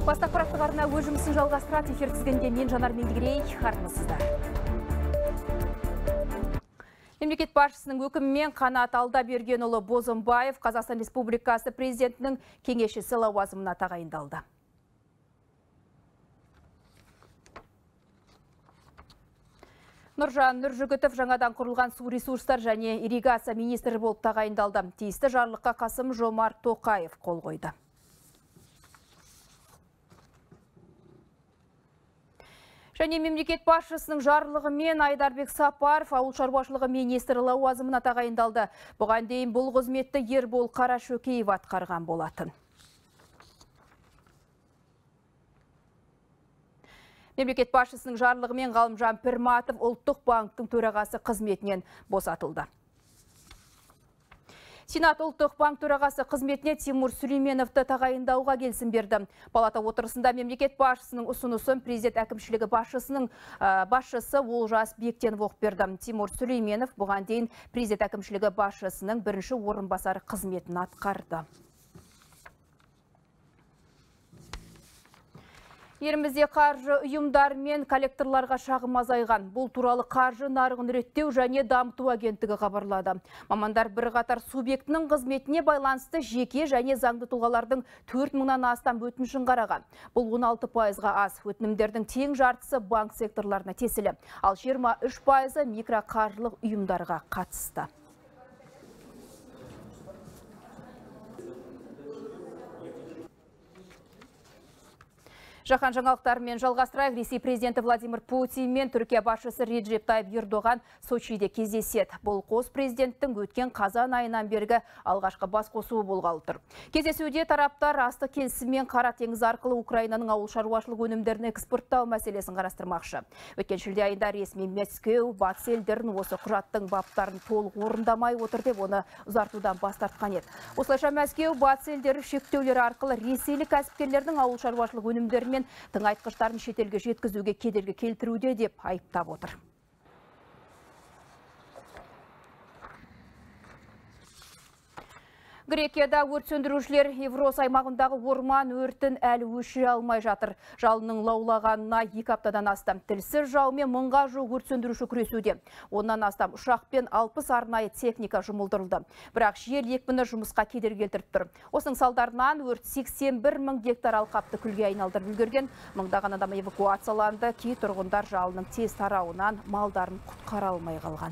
Бастық парақтығарына өз жұмысын жалғастырады. Эфир тізгенде мен Жанар Мендігерей, армысыздар. Мемлекет басшысының өкімімен Қанат Алдабергенұлы Бозымбаев Қазақстан Республикасы президентінің кеңесшісі лауазымына тағайындалды. Нұржан Нұржігітов жаңадан құрылған су ресурстар және ирригация министрі болып тағайындалды. Тиісті жарлыққа Қасым-Жомарт Тоқаев қол қойды. Және мемлекет басшысының жарлығымен Айдарбек Сапаров ауыл шаруашылығы министрі лауазымына тағайындалды. Бұған дейін бұл қызметті Ербол Қарашөкеев атқарған болатын. Мемлекет басшысының жарлығымен Ғалымжан Пірматов ұлттық банктың төрағасы қызметінен босатылды. Сенат ұлттық банк төрағасы қызметіне Тимур Сүлейменовті тағайындауға келісім берді. Палата отырысында мемлекет басшысының ұсынысын президент әкімшілігі басшысы Олжас Бектенов оқып берді. Тимур Сүлейменов бұған дейін президент әкімшілігі басшысының бірінші орынбасары қызметін атқарды. Елімізде қаржы ұйымдар мен коллекторларға шағым азайған. Бұл туралы қаржы нарығын реттеу және дамыту агенттігі хабарлады. Мамандар бірқатар субъектінің қызметіне байланысты жеке және заңды тұлғалардың 4000-нан астам өтінішін қараған. Бұл 16%-ға аз. Өтінімдердің тең жартысы банк секторларына тиесілі, ал 23% микроқаржылық ұйымдарға қатысты. Жаһан жаңалықтарымен жалғастырайық. Ресей президенті Владимир Путин мен Түркия басшысы Реджеп Тайып Ердоған Сочиде кездеседі. Бұл қос президенттің өткен қазан айынан бергі алғашқы бас қосуы болғалы тұр. Кездесуде тараптар астық келісіммен Қара теңіз арқылы Украинаның ауыл шаруашылық өнімдерін экспорттау мәселесін қарастырмақшы. Өткен шілде айында ресми Мәскеу батыс елдерін осы құжаттың баптарын толық орындамай отыр деп оны ұзартудан бас тартқан еді. Осылайша Мәскеу батыс елдері шектеулері арқылы ресейлік кәсіпкерлердің ауыл шаруашылық өнімдерін тыңайтқыштарын шетелге жеткізуге кедергі келтіруде деп айыптап отыр. Грекияда өрт сөндірушілер Еврос аймағындағы орман өртін әлі өшіре алмай жатыр. Жалының лаулағанына 2 аптадан астам. Тілсіз жаумен 1000-ға жуық өрт сөндіруші күресуде. Оннан астам ұшақпен 60 арнайы техника жұмылдырылды. Бірақ жел екпіні жұмысқа кедергі келтіріп тұр. Осының салдарынан өрт 81 000 гектар алқапты күлге айналдырып үлгерген. Мыңдаған адам эвакуацияланды. Кей тұрғындар жалының тез тарауынан малдарын құтқара алмай қалған.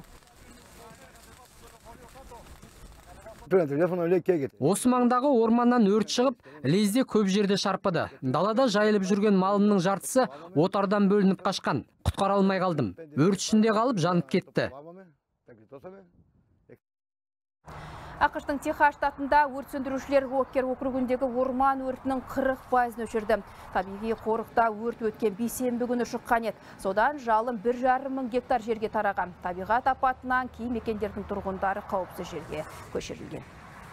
Осы маңдағы орманнан өрт шығып, лезде көп жерде шарпыды. Далада жайылып жүрген малымның жартысы отардан бөлініп қашқан. Құтқара алмай қалдым. Өрт ішінде қалып жанып кетті. ақш-тың Техас штатында өрт сөндірушілер Уокер округіндегі орман өртінің 40%-ын өшірді. Табиғи қорықта өрт өткен бейсенбі күні шыққан еді. Содан жалын 1,5 мың гектар жерге тараған. Табиғат апатынан кей мекендердің тұрғындары қауіпсіз жерге көшірілген.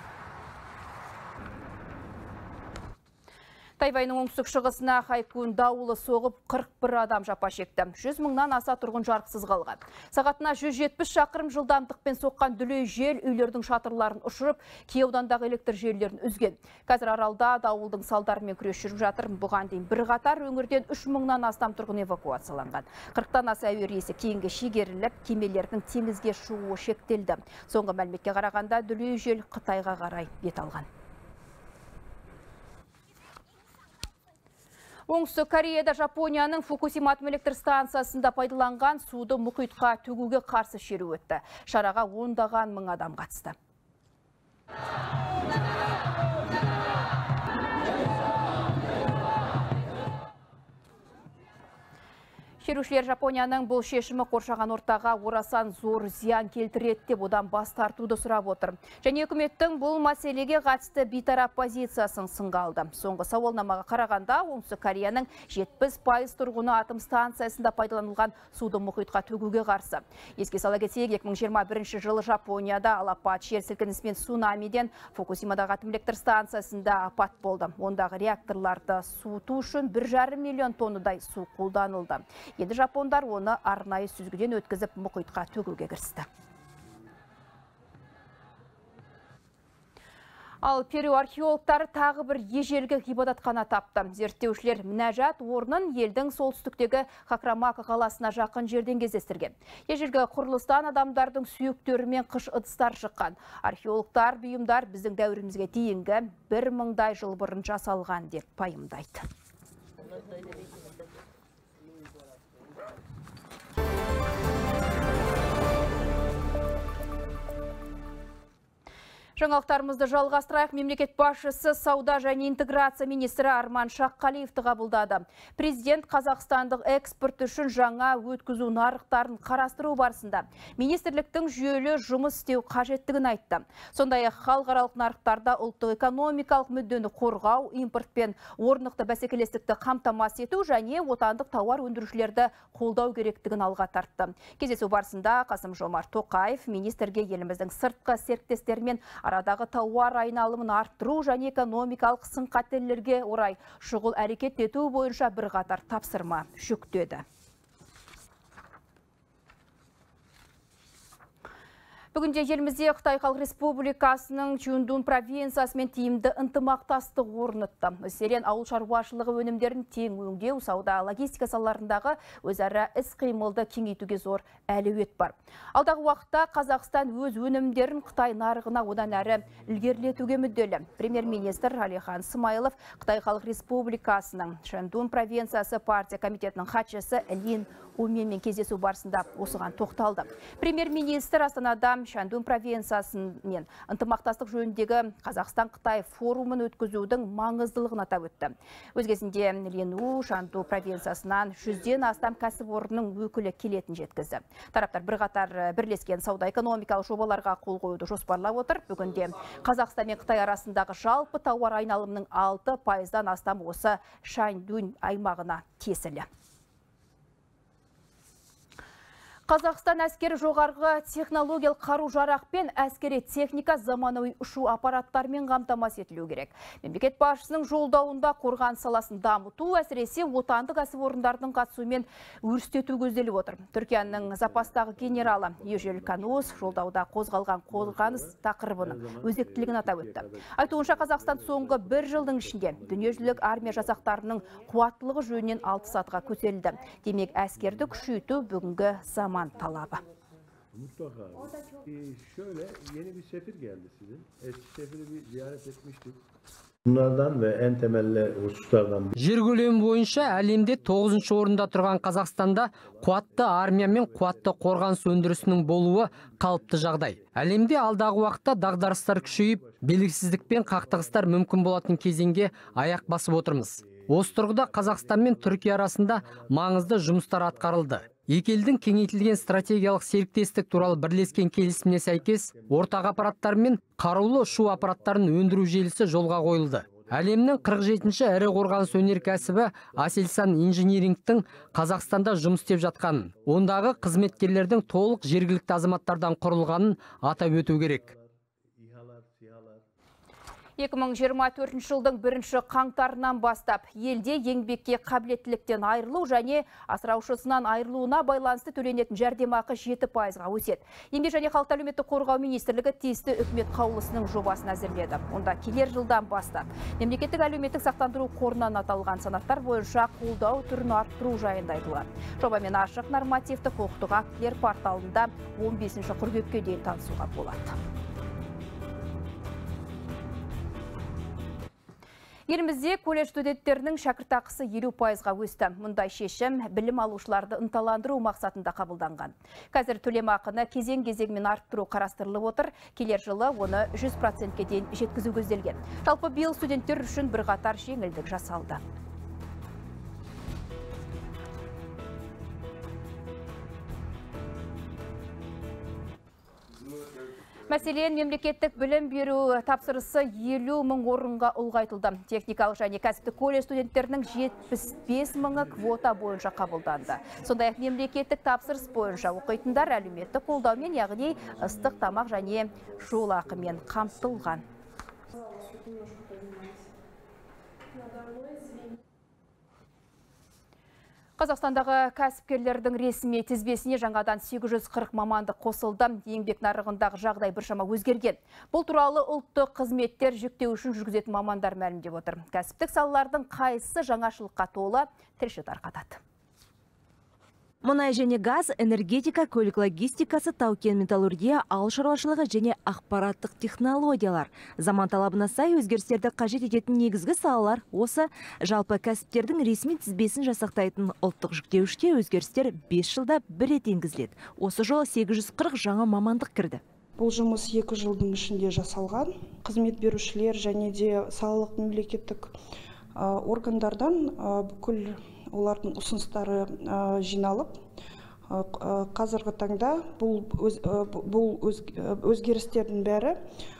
Тайвайның оңтүстік шығысына Хайкун дауылы соғып 41 адам жапа шекті. 100 000-нан аса тұрғын жарықсыз қалған. Сағатына 170 шақырым жылдамдықпен соққан дүлей жел үйлердің шатырларын ұшырып, кей аудандағы электр желілерін үзген. Қазір аралда дауылдың салдарымен күрес жүріп жатыр. Бұған дейін бірқатар өңірден 3 000-нан астам тұрғын эвакуацияланған. 40-тан аса әуе рейсі кейінге шегеріліп, кемелердің теңізге шығуы шектелді. Соңғы мәліметке қарағанда дүлей жел Қытайға қарай бет алған. Оңтүстік Кореяда Жапонияның Фукусима атом электр станциясында пайдаланған суды мұхитқа төгуге қарсы шеру өтті. Шараға 10-даған мың адам қатысты. Шерушілер Жапонияның бұл шешімі қоршаған ортаға орасан зор зиян келтіреді деп одан бас тартуды сұрап отыр. Және үкіметтің бұл мәселеге қатысты бейтарап позициясын сынға алды. Соңғы сауалнамаға қарағанда оңтүстік Кореяның 70% тұрғыны атом станциясында пайдаланылған суды мұхитқа төгуге қарсы. Еске сала кетсек, 2021 жылы Жапонияда алапат жер сілкінісімен цунамиден Фукусимадағы атом электр станциясында апат болды. Ондағы реакторларды суыту үшін 1,5 миллион тоннадай су қолданылды. Енді жапондар оны арнайы сүзгіден өткізіп мұхитқа төгуге кірісті. Ал Перу археологтары тағы бір ежелгі ғибадатхана тапты. Зерттеушілер мінәжат орнын елдің солтүстіктегі Хакрамака қаласына жақын жерден кездестірген. Ежелгі құрылыстан адамдардың сүйектері мен қыш ыдыстар шыққан. Археологтар бұйымдар біздің дәуірімізге дейінгі 1000 жыл бұрын жасалған деп пайымдайды. Жаңалықтарымызды жалғастырайық. Мемлекет басшысы сауда және интеграция министрі Арман Шаққалиевті қабылдады. Президент Қазақстандық экспорт үшін жаңа өткізу нарықтарын қарастыру барысында министрліктің жүйелі жұмыс істеу қажеттігін айтты. Сондай-ақ халықаралық нарықтарда ұлттық экономикалық мүддені қорғау, импорт пен орнықты бәсекелестікті қамтамасыз ету және отандық тауар өндірушілерді қолдау керектігін алға тартты. Кездесу барысында Қасым-Жомарт Тоқаев министрге еліміздің сыртқы серіктестермен арадағы тауар айналымын арттыру және экономикалық сын-қатерлерге орай шұғыл әрекет ету бойынша бірқатар тапсырма жүктеді. Бүгінде елімізде Қытай Халық Республикасының Чундун провинциясымен тиімді ынтымақтастық орнатты. Мәселен, ауыл шаруашылығы өнімдерін тең өңдеу, сауда, логистика салаларындағы өзара іс-қимылды кеңейтуге зор әлеует бар. Алдағы уақытта Қазақстан өз өнімдерін Қытай нарығына одан әрі ілгерілетуге мүдделі. Премьер-министр Әлихан Смайылов Қытай Халық Республикасының Чундун провинциясы партия комитетінің хатшысы Лин Уменмен кездесу барысында осыған тоқталды. Премьер-министр Астанада Шандун провинциясымен ынтымақтастық жөніндегі Қазақстан-Қытай форумын өткізудің маңыздылығын атап өтті. Өзгесінде Лену Шанду провинциясынан 100-ден астам кәсіпорынның өкілі келетін жеткізді. Тараптар бірқатар бірлескен сауда-экономикалық жобаларға қол қоюды жоспарлап отыр. Бүгінде Қазақстан мен Қытай арасындағы жалпы тауар айналымының 6%-дан астам осы Шандун аймағына тиесілі. Қазақстан әскері жоғарғы технологиялық қару-жарақ пен әскери техника заманауи ұшу аппараттарымен қамтамасыз етілу керек. Мемлекет басшысының жолдауында қорғаныс саласын дамыту, әсіресе отандық кәсіпорындардың қатысуымен өрістету көзделіп отыр. Түркияның запастағы генералы Ежел Канус жолдауда қозғалған қорғаныс тақырыбының өзектілігін атап өтті. Айтуынша, Қазақстан соңғы 1 жылдың ішінде дүниежүзілік армия жасақтарының қуаттылығы жөнінен 6 сатыға көтерілді. Демек, әскерді күшейту бүгінгі заман talabı. Mutlaka. Şöyle yeni bir sefir geldi sizin. Eski sefiri bir ziyaret etmiştik. Bunlardan ve en temelli hususlardan Жер көлемі бойынша әлемде 9-ші орында тұрған Қазақстанда қуатты армия мен қуатты қорғаныс өндірісінің болуы қалыпты жағдай. Әлемде алдағы уақытта дағдарыстар күшейіп, белгісіздік пен қақтығыстар мүмкін болатын кезеңге аяқ басып отырмыз. Осы тұрғыда Қазақстан мен Түркия арасында маңызды жұмыстар атқарылды. Екі елдің кеңейтілген стратегиялық серіктестік туралы бірлескен келісіміне сәйкес ортақ аппараттар мен қарулы ұшу аппараттарын өндіру желісі жолға қойылды. Әлемнің 47-ші ірі қорғаныс өнеркәсібі Aselsan Engineering'тің Қазақстанда жұмыс істеп жатқанын, ондағы қызметкерлердің толық жергілікті азаматтардан құрылғанын атап өту керек. 2024 жылдың 1 қаңтарынан бастап елде еңбекке қабілеттіліктен айырылу және асыраушысынан айырылуына байланысты төленетін жәрдемақы 7%-ға өседі. Еңбек және халықты әлеуметтік қорғау министрлігі тиісті үкімет қаулысының жобасын әзірледі. Онда келер жылдан бастап мемлекеттік әлеуметтік сақтандыру қорынан аталған санаттар бойынша қолдау түрін арттыру жайында айтылады. Жобамен ашық нормативті құқықтық актілер порталында 15 қыркүйекке дейін танысуға болады. Елімізде колледж студенттерінің шәкіртақысы 50%-ға өсті. Мұндай шешім білім алушыларды ынталандыру мақсатында қабылданған. Қазір төлемақыны кезең-кезеңмен арттыру қарастырылып отыр. Келер жылы оны 100%-ке дейін жеткізу көзделген. Жалпы биыл студенттер үшін бірқатар жеңілдік жасалды. Мәселен, мемлекеттік білім беру тапсырысы 50 мың орынға ұлғайтылды. Техникалық және кәсіптік колледж студенттерінің 75 мыңы квота бойынша қабылданды. Сондай-ақ мемлекеттік тапсырыс бойынша оқитындар әлеуметтік қолдаумен, яғни ыстық тамақ және жол ақымен қамтылған. Қазақстандағы кәсіпкерлердің ресми тізбесіне жаңадан 840 мамандық қосылды. Еңбек нарығындағы жағдай біршама өзгерген. Бұл туралы ұлттық қызметтер жүктеу үшін жүргізетін мамандар мәлімдеп отыр. Кәсіптік салалардың қайсысы жаңашылыққа толы, тілші тарқатады. Мұнай және газ, энергетика, көлік логистикасы, тау-кен металлургия, ауыл шаруашылығы және ақпараттық технологиялар. Заман талабына сай өзгерістерді қажет ететін негізгі салалар осы. Жалпы кәсіптердің ресми тізбесін жасақтайтын ұлттық жүктеуішке өзгерістер 5 жылда бір рет енгізіледі. Осы жолы 840 жаңа мамандық кірді. Бұл жұмыс 2 жылдың ішінде жасалған. Қызмет берушілер және де салалық мемлекеттік органдардан бүкіл олардың ұсыныстары жиналып, қазіргі таңда бұл өзгерістердің бәрі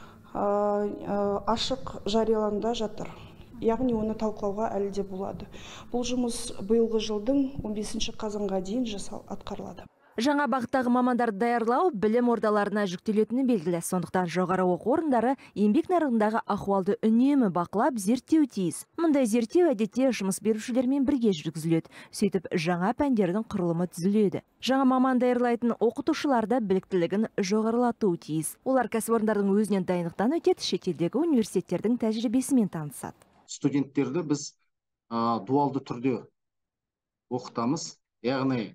ашық жариялануда жатыр. Яғни оны талқылауға әлі де болады. Бұл жұмыс биылғы жылдың 15 қазанға дейін атқарылады. Жаңа бағыттағы мамандарды даярлау білім ордаларына жүктелетіні белгілі. Сондықтан жоғары оқу орындары еңбек нарығындағы ахуалды үнемі бақылап, зерттеу тиіс. Мұндай зерттеу әдетте жұмыс берушілермен бірге жүргізіледі. Сөйтіп жаңа пәндердің құрылымы түзіледі. Жаңа маман даярлайтын оқытушыларда біліктілігін жоғарылатуы тиіс. Олар кәсіпорындардың өзінен дайындықтан өтеді, шетелдегі университеттердің тәжірибесімен танысады. Студенттерді біз дуалды түрде оқытамыз. Яғни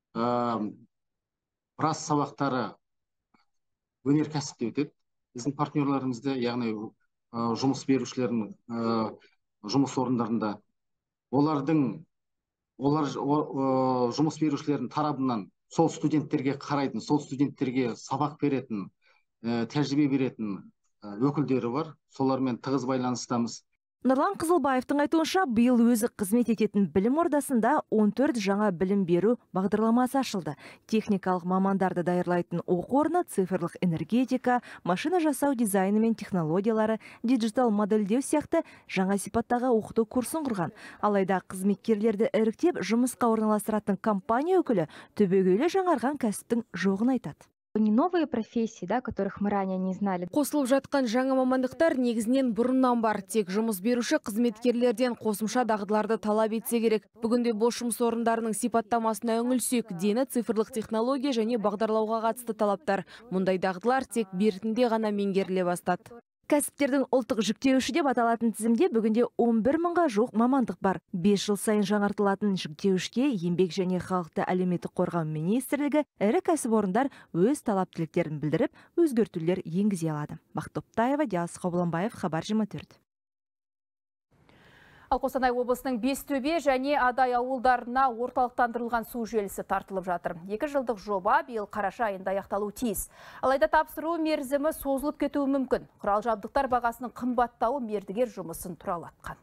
біраз сабақтары өнеркәсіпте өтеді. Біздің партнерларымызда, яғни жұмыс берушілердің жұмыс орындарында. Олар жұмыс берушілердің тарабынан сол студенттерге қарайтын, сол студенттерге сабақ беретін, тәжірибе беретін өкілдері бар. Солармен тығыз байланыстамыз. Нұрлан Қызылбаевтың айтуынша, биыл өзі қызмет ететін білім ордасында 14 жаңа білім беру бағдарламасы ашылды. Техникалық мамандарды даярлайтын оқу орны цифрлық энергетика, машина жасау дизайны мен технологиялары, диджитал модельдеу сияқты жаңа сипаттағы оқыту курсын құрған. Алайда қызметкерлерді іріктеп жұмысқа орналастыратын компания өкілі түбегейлі жаңарған кәсіптің жоғын айтады. Не новые профессии, да, которых мы ранее не знали. Қосылып жатқан жаңа мамандықтар негізінен бұрыннан бар. Тек жұмыс беруші қызметкерлерден қосымша дағдыларды талап етсе керек. Бүгінде бос жұмыс орындарының сипаттамасына үңілсек, дені цифрлық технология және бағдарлауға қатысты талаптар. Мұндай дағдылар тек бертінде ғана меңгеріле бастады. Кәсіптердің ұлттық жүктеуіші деп аталатын тізімде бүгінде 11 мыңға жуық мамандық бар. 5 жыл сайын жаңартылатын жүктеуішке еңбек және халықты әлеуметтік қорғау министрлігі ірі кәсіпорындар өз талап тілектерін білдіріп, өзгертулер енгізе алады. Бақыт Топтаева, Диас Қобыланбаев, Хабар 24. Ал Қостанай облысының Бестөбе және Адай ауылдарына орталықтандырылған су желісі тартылып жатыр. 2 жылдық жоба биыл қараша айында аяқталуы тиіс. Алайда тапсыру мерзімі созылып кетуі мүмкін. Құрал жабдықтар бағасының қымбаттауы мердігер жұмысын тұралатқан.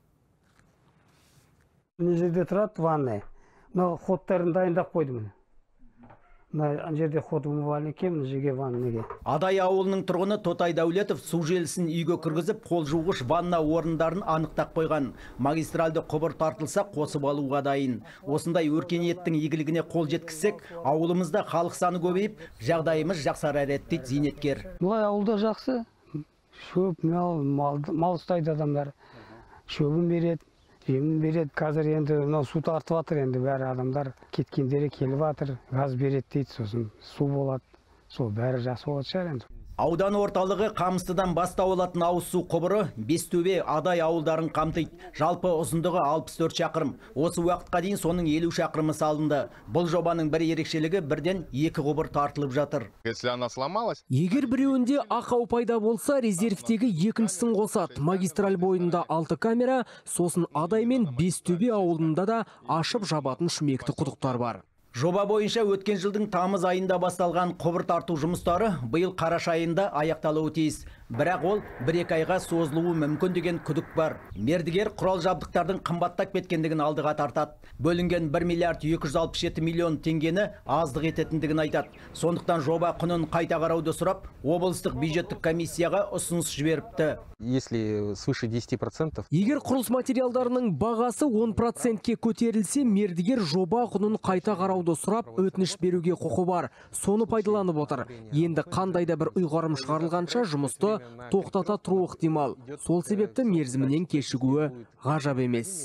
Мына жерде тұрады ванная. Мына ходтарын дайындап қойдым. Мына жерде ход умывальник екен, мына жерге ваннаға. Адай ауылының тұрғыны Тотай Дәулетов су желісін үйге кіргізіп, қол жуғыш ванна орындарын анықтап қойған. Магистралды құбыр тартылса қосып алуға дайын. Осындай өркениеттің игілігіне қол жеткізсек, ауылымызда халық саны көбейіп, жағдайымыз жақсарар еді дейді зейнеткер. Бұлай ауылда жақсы. Шөп, мал ұстайды адамдар. Шөбін береді. Емін береді. Қазір енді су тартып жатыр, енді бәрі адамдар кеткендері келіп жатыр. Газ береді дейді, сосын су болады. Сол бәрі жақсы болады шығар енді. Аудан орталығы Қамыстыдан бастау алатын ауыз су құбыры Бестөбе, Адай ауылдарын қамтиды. Жалпы ұзындығы 64 шақырым. Осы уақытқа дейін соның 50 шақырымы салынды. Бұл жобаның бір ерекшелігі бірден 2 құбыр тартылып жатыр. Если она сломалась, егер біреуінде ақау пайда болса, резервтегі екіншісін қосады. Магистраль бойында 6 камера, сосын Адай мен Бестөбе ауылында да ашып жабатын шүмекті құдықтар бар. Жоба бойынша өткен жылдың тамыз айында басталған құбыр тарту жұмыстары биыл қараша айында аяқталуы тиіс. Бірақ ол 1-2 айға созылуы мүмкін деген күдік бар. Мердігер құрал жабдықтардың қымбаттап кеткендігін алдыға тартады. Бөлінген 1 миллиард 267 миллион теңгені аздық ететіндігін айтады. Сондықтан жоба құнын қайта қарауды сұрап, облыстық бюджеттік комиссияға ұсыныс жіберіпті. Если свыше 10%. Егер құрылыс материалдарының бағасы 10%-ке көтерілсе, мердігер жоба құнын қайта қарауды сұрап, өтініш беруге құқы бар. Соны пайдаланып отыр. Енді қандайда бір ұйғарым шығарылғанша жұмысты тоқтата тұру ықтимал. Сол себепті мерзімінен кешігуі ғажап емес.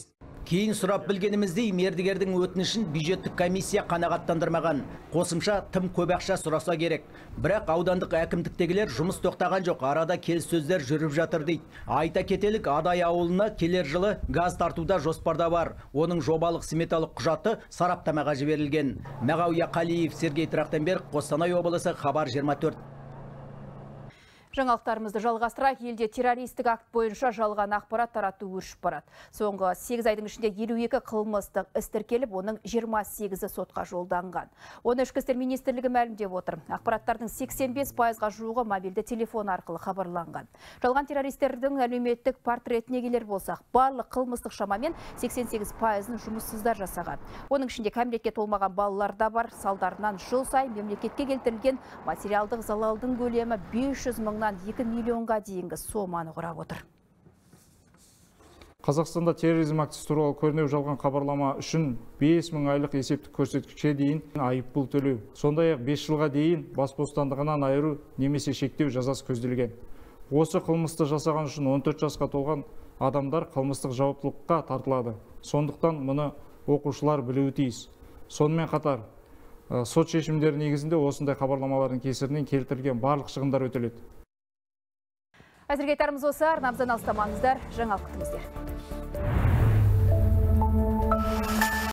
Кейін сұрап білгеніміздей мердігердің өтінішін бюджеттік комиссия қанағаттандырмаған. Қосымша тым көп ақша сұраса керек. Бірақ аудандық әкімдіктегілер жұмыс тоқтаған жоқ, арада келіссөздер жүріп жатыр дейді. Айта кетелік, Адай ауылына келер жылы газ тартуда жоспарда бар. Оның жобалық сметалық құжаты сараптамаға жіберілген. Мағауия Қалиев, Сергей Трахтенберг, Қостанай облысы, Хабар 24. Жаңалықтарымызды жалғастыра, елде террористік акт бойынша жалған ақпарат тарату өршіп барады. Соңғы 8 айдың ішінде 52 қылмыстық іс тіркеліп, оның 28-і сотқа жолданған. Оны Ішкі істер министрлігі мәлімдеп отыр. Ақпараттардың 85%-ға жуығы мобильді телефон арқылы хабарланған. Жалған террористердің әлеуметтік портретіне келер болсақ, барлық қылмыстық шамамен 88%-ын жұмыссыздар жасаған. Оның ішінде кәмелетке толмаған балалар да бар. Салдарынан жыл сайын мемлекетке келтірілген материалдық залалдың көлемі 500 мыңнан 2 миллионға дейінгі соманы құрап отыр. Қазақстанда терроризм актісі туралы көрінеу жалған хабарлама үшін 5000 айлық есептік көрсеткішке дейін айыппұл төлеу. Сондай-ақ 5 жылға дейін бас бостандығынан айыру немесе шектеу жазасы көзделген. Осы қылмысты жасаған үшін 14 жасқа толған адамдар қылмыстық жауаптылыққа тартылады. Сондықтан мұны оқушылар білуі тиіс. Сонымен қатар сот шешімдері негізінде осындай хабарламалардың кесірінен келтірілген барлық шығындар өтеледі. Әзірге айтарымыз осы, арнамыздан алыстамаңыздар, жаңалық күтіңіздер.